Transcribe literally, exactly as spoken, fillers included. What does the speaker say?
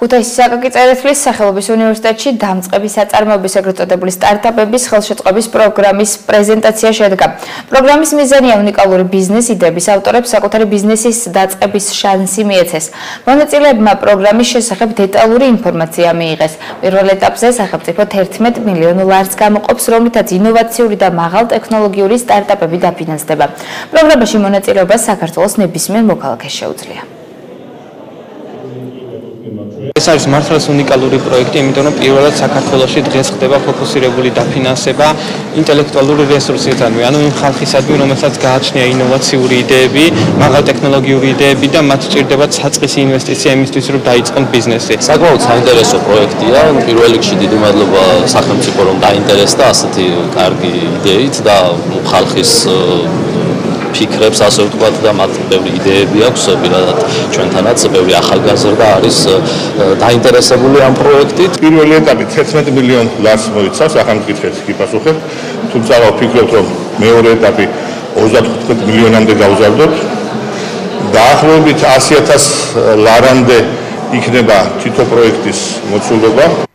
ქუთაისის აკაკი წერეთლის სახელობის უნივერსიტეტში დამწყების საწარმოების ეგრეთ წოდებული სტარტაპების ხელშეწყობის პროგრამის პრეზენტაცია შედგა. პროგრამის მიზანია უნიკალური ბიზნეს იდეების ავტორებს საკუთარი ბიზნესის დაწყების შანსი მიეცეს. მონაწილეებმა პროგრამის შესახებ დეტალური ინფორმაცია მიიღეს. პირველ ეტაპზე სახელმწიფო თერთმეტ მილიონ ლარს გამოყოფს, რომლითაც ინოვაციური და მაღალტექნოლოგიური სტარტაპები დაფინანსდება. პროგრამაში მონაწილეობა საქართველოს ნებისმიერ მოქალაქეს შეუძლია. ეს არის მართლაც უნიკალური პროექტი, იმიტომ რომ პირველად საქართველოში დღეს ხდება ფოკუსირებული დაფინანსება ინტელექტუალური რესურსებთან, ანუ იმ ხალხისადმი, რომელსაც გააჩნია ინოვაციური იდეები, მაღალტექნოლოგიური იდეები და მათ სჭირდებათ საწყისი ინვესტიცია იმისთვის, რომ დაიწყონ ბიზნესი. საკმაოდ საინტერესო პროექტია. პირველ რიგში დიდი მადლობა სახელმწიფო რომ დაინტერესდა ასეთი კარგი იდეით და ხალხის ფიქრებს ასე ვთქვათ და მათ ბევრი იდეები აქვს პირადად ჩვენთანაც ბევრი ახალგაზრდა არის დაინტერესებული ამ პროექტით. პირველი ეტაპი თერთმეტ მილიონ ლარს მოიცავს, ახლა მკითხეთ გიპასუხებ, თუმცა ვფიქრობ რომ მეორე ეტაპი ოცდათხუთმეტ მილიონამდე გავზარდოთ. დაახლოებით ასი ათას ლარამდე იქნება თითო პროექტის მოცულობა.